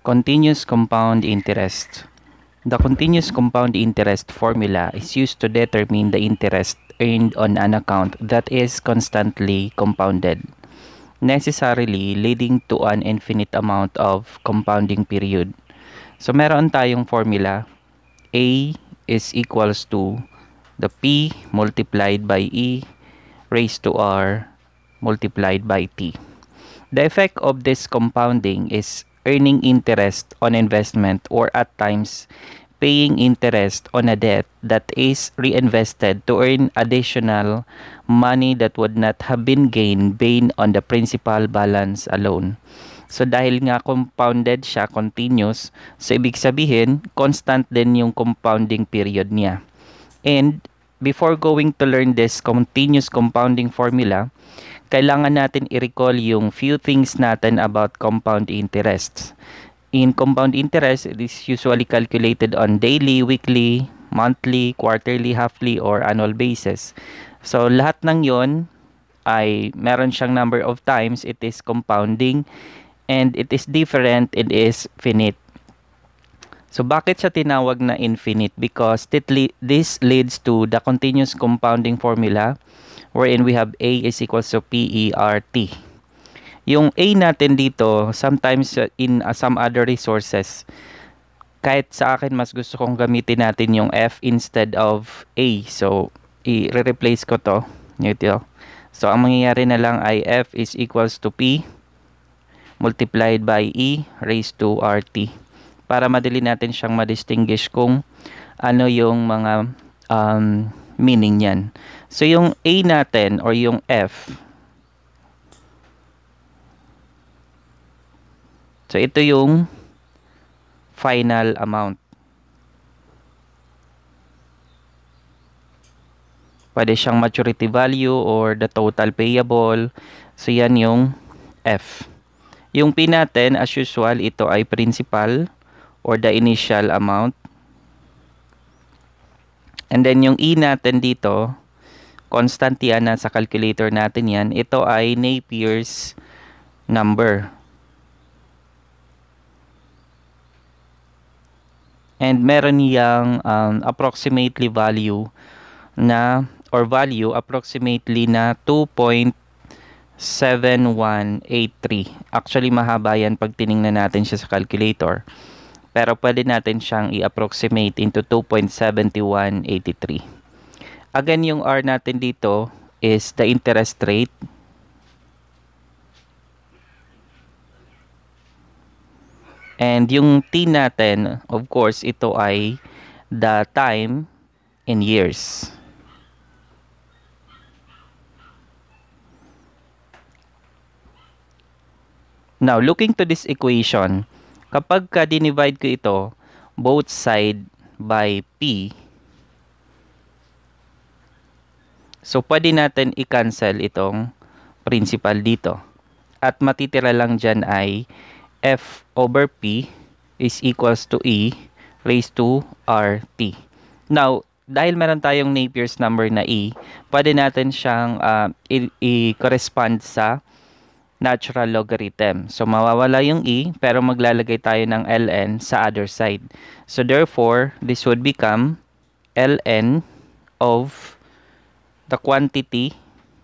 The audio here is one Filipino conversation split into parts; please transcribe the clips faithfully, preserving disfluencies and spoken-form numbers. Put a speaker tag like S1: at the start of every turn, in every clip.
S1: Continuous compound interest. The continuous compound interest formula is used to determine the interest earned on an account that is constantly compounded, necessarily leading to an infinite amount of compounding period. So meron tayong formula, A is equals to the P multiplied by E raised to R multiplied by T. The effect of this compounding is earning interest on investment, or at times paying interest on a debt that is reinvested to earn additional money that would not have been gained based on the principal balance alone. So dahil nga compounded siya, continuous, so ibig sabihin constant din yung compounding period niya. And before going to learn this continuous compounding formula, kailangan natin i-recall yung few things natin about compound interest. In compound interest, it is usually calculated on daily, weekly, monthly, quarterly, halfly, or annual basis. So lahat ng yon ay meron siyang number of times it is compounding, and it is different, it is finite. So bakit siya tinawag na infinite? Because this leads to the continuous compounding formula, wherein we have A is equals to P E R T. Yung A natin dito, sometimes in uh, some other resources, kahit sa akin mas gusto kong gamitin natin yung F instead of A. So, i-replace ko to. Ito. So, ang mangyayari na lang ay F is equals to P multiplied by E raised to R T. Para madali natin siyang ma-distinguish kung ano yung mga um, meaning niyan. So, yung A natin or yung F, so ito yung final amount. Pwede siyang maturity value or the total payable. So, yan yung F. Yung P natin, as usual, ito ay principal or the initial amount. And then yung E natin dito, constant yan, nasa calculator natin yan. Ito ay Napier's number. And meron niyang um, approximately value na, or value approximately na two point seven one eight three. Actually, mahaba yan pag tiningnan natin siya sa calculator. Pero pwede natin siyang i-approximate into two point seven one eight three. Again, yung R natin dito is the interest rate. And yung T natin, of course, ito ay the time in years. Now, looking to this equation, kapag ka dinivide ko ito, both side by P, so pwede natin i-cancel itong principal dito. At matitira lang dyan ay F over P is equals to E raised to R T. Now, dahil meron tayong Napier's number na E, pwede natin siyang uh, i-correspond sa natural logarithm. So, mawawala yung E, pero maglalagay tayo ng ln sa other side. So, therefore, this would become ln of the quantity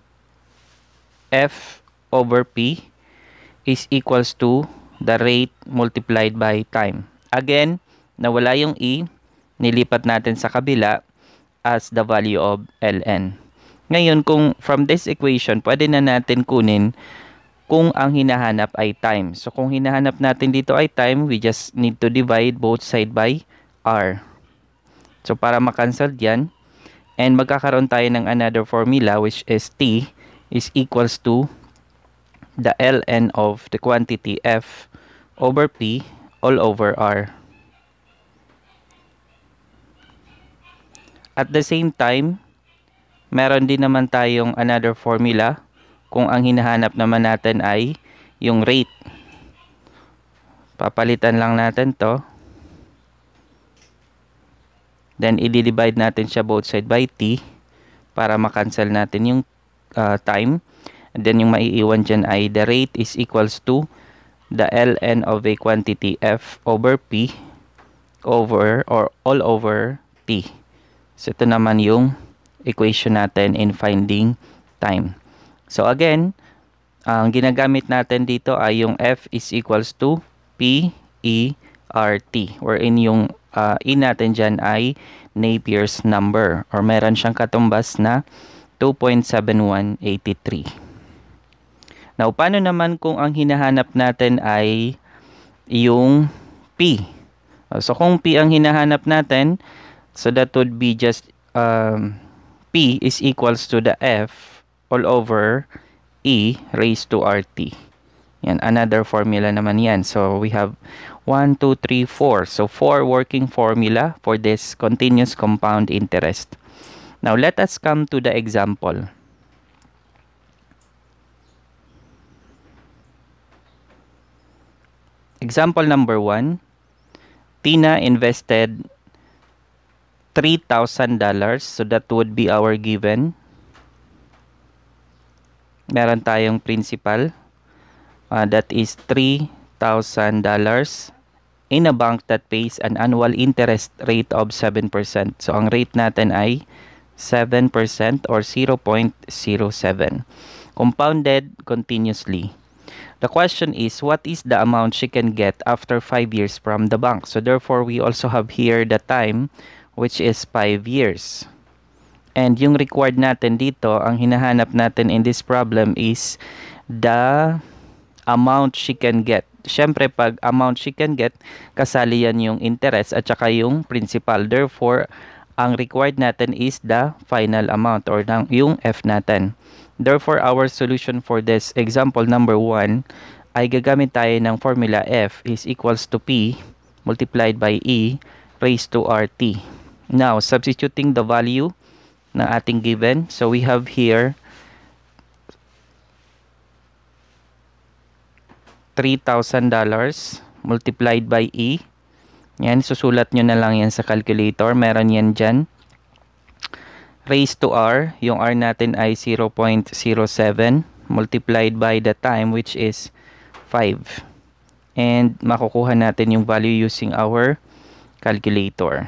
S1: F over P is equals to the rate multiplied by time. Again, nawala yung E, nilipat natin sa kabila as the value of ln. Ngayon, kung from this equation, pwede na natin kunin kung ang hinahanap ay time. So, kung hinahanap natin dito ay time, we just need to divide both side by R. So, para makancel yan, and magkakaroon tayo ng another formula which is T is equals to the ln of the quantity F over P all over R. At the same time, meron din naman tayong another formula kung ang hinahanap naman natin ay yung rate. Papalitan lang natin to. Then, i-divide natin siya both side by T para makancel natin yung uh, time. And then, yung maiiwan dyan ay the rate is equals to the ln of a quantity f over p over or all over t. So ito naman yung equation natin in finding time. So again, ang ginagamit natin dito ay yung f is equals to p e r t, wherein yung uh, e natin dyan ay Napier's number, or meron siyang katumbas na two point seven one eight three. Now, paano naman kung ang hinahanap natin ay yung P? So, kung P ang hinahanap natin, so that would be just um, P is equals to the F all over E raised to R T. Yan, another formula naman yan. So, we have one, two, three, four. So, four working formula for this continuous compound interest. Now, let us come to the example. Example number one, Tina invested three thousand dollars. So, that would be our given. Meron tayong principal. Uh, that is three thousand dollars in a bank that pays an annual interest rate of seven percent. So, ang rate natin ay seven percent or zero point zero seven. Compounded continuously. The question is, what is the amount she can get after five years from the bank? So, therefore, we also have here the time, which is five years. And yung required natin dito, ang hinahanap natin in this problem is the amount she can get. Siyempre, pag amount she can get, kasali yan yung interest at saka yung principal. Therefore, ang required natin is the final amount or yung F natin. Therefore, our solution for this example number one ay gagamit tayo ng formula F is equals to P multiplied by E raised to R T. Now, substituting the value na ating given. So, we have here three thousand dollars multiplied by E. Yan, susulat nyo na lang yan sa calculator. Meron yan dyan. Raised to R, yung R natin ay zero point zero seven multiplied by the time, which is five. And makukuha natin yung value using our calculator.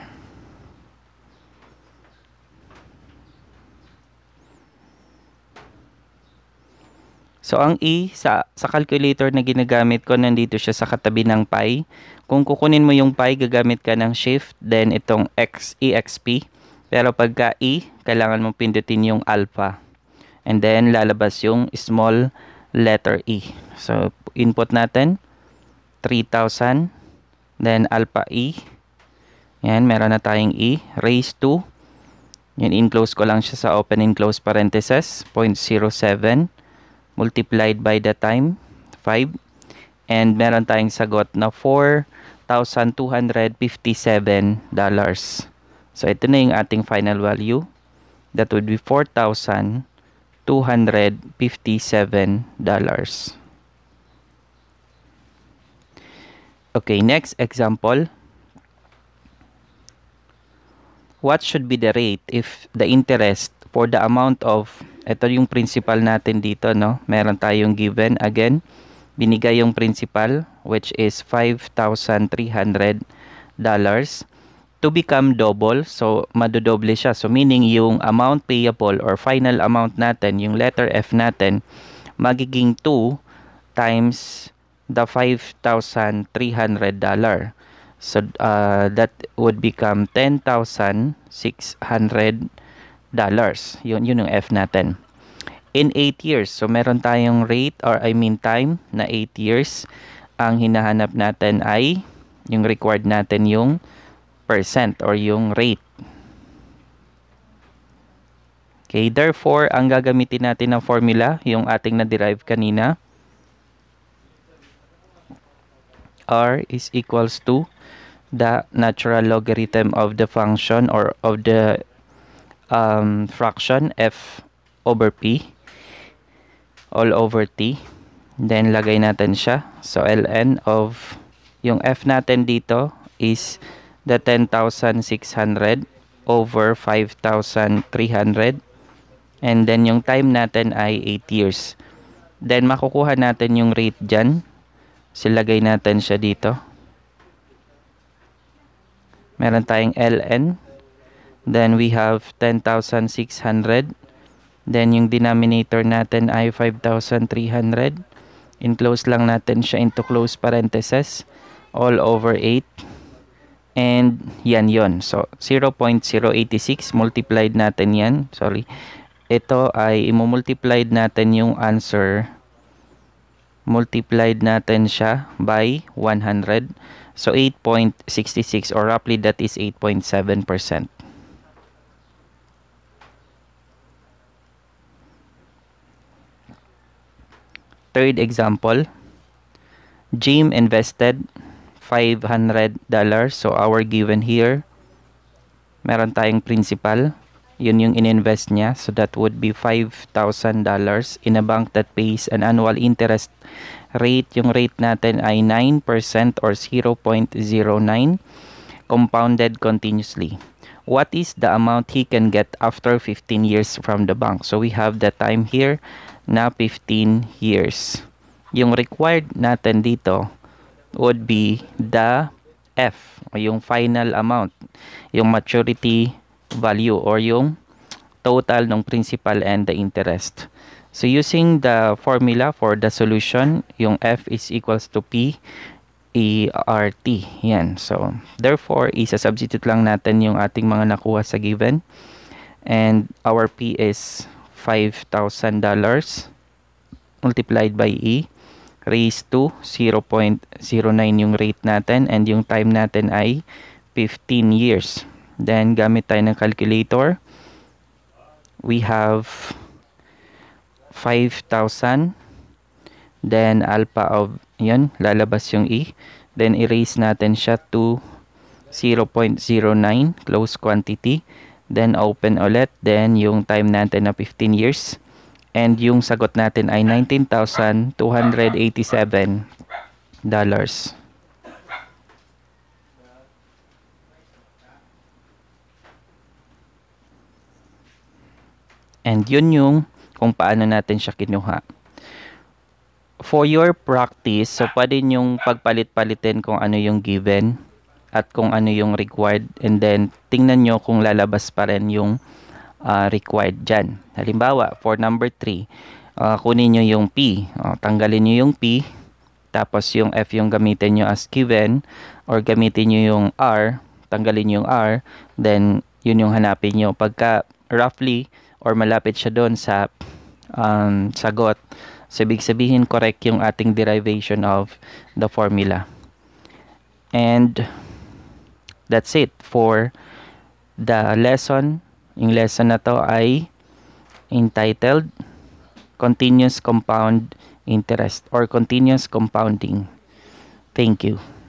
S1: So, ang E sa, sa calculator na ginagamit ko, nandito siya sa katabi ng pi. Kung kukunin mo yung pi, gagamit ka ng shift, then itong X, E X P. Pero pagka E, kailangan mong pindutin yung alpha. And then, lalabas yung small letter E. So, input natin, three thousand. Then, alpha E. Yan, meron na tayong E. Raised to. Yan, in-close ko lang siya sa open and close parenthesis. zero point zero seven. Multiplied by the time, five. And meron tayong sagot na four thousand two hundred fifty-seven dollars. So, ito na yung ating final value. That would be four thousand two hundred fifty-seven dollars. Okay, next example. What should be the rate if the interest for the amount of, ito yung principal natin dito, no? Meron tayong given. Again, binigay yung principal, which is five thousand three hundred dollars. To become double, so madodoble siya. So meaning yung amount payable or final amount natin, yung letter F natin, magiging two times the five thousand three hundred dollars. So uh, that would become ten thousand six hundred dollars. Yun, yun yung F natin. In eight years, so meron tayong rate or I mean time na eight years. Ang hinahanap natin ay yung required natin yung percent or yung rate. Okay, therefore, ang gagamitin natin ng formula, yung ating na-derive kanina, R is equals to the natural logarithm of the function or of the um, fraction F over P all over T. Then, lagay natin siya. So, ln of, yung F natin dito is the ten thousand six hundred over five thousand three hundred. And then, yung time natin ay eight years. Then, makukuha natin yung rate dyan. Silagay natin siya dito. Meron tayong ln. Then we have ten thousand six hundred. Then yung denominator natin ay five thousand three hundred. Enclose lang natin siya into close parentheses. All over eight. And yan yon. So, zero point zero eight six multiplied natin yan. Sorry. Ito ay imumultiplied natin yung answer. Multiplied natin siya by one hundred. So, eight point six six or roughly that is eight point seven percent. Third example. Jim invested five hundred dollars. So, our given here, meron tayong principal. Yun yung ininvest niya. So, that would be five thousand dollars in a bank that pays an annual interest rate. Yung rate natin ay nine percent or zero point zero nine compounded continuously. What is the amount he can get after fifteen years from the bank? So, we have the time here na fifteen years. Yung required natin dito would be the F, yung final amount, yung maturity value or yung total ng principal and the interest. So using the formula for the solution, yung F is equals to P E R T. Yan. So therefore, isa-substitute lang natin yung ating mga nakuha sa given. And our P is five thousand dollars multiplied by E raised to zero point zero nine yung rate natin and yung time natin ay fifteen years. Then gamit tayo ng calculator. We have five thousand. Then alpha of yun, lalabas yung E. Then erase natin siya to zero point zero nine close quantity. Then open ulit. Then yung time natin na fifteen years. And yung sagot natin ay nineteen thousand two hundred eighty-seven dollars. And yun yung kung paano natin siya kinuha. For your practice, so pwede yung pagpalit-palitin kung ano yung given at kung ano yung required. And then, tingnan nyo kung lalabas pa rin yung uh, required dyan. Halimbawa, for number three, uh, kunin nyo yung P. Uh, tanggalin nyo yung P. Tapos yung F yung gamitin nyo as given. Or gamitin nyo yung R. Tanggalin nyo yung R. Then, yun yung hanapin nyo. Pagka roughly, or malapit siya doon sa um, sagot. So, ibig sabihin, correct yung ating derivation of the formula. And, that's it for the lesson. Yung lesson na to ay entitled Continuous Compound Interest or Continuous Compounding. Thank you.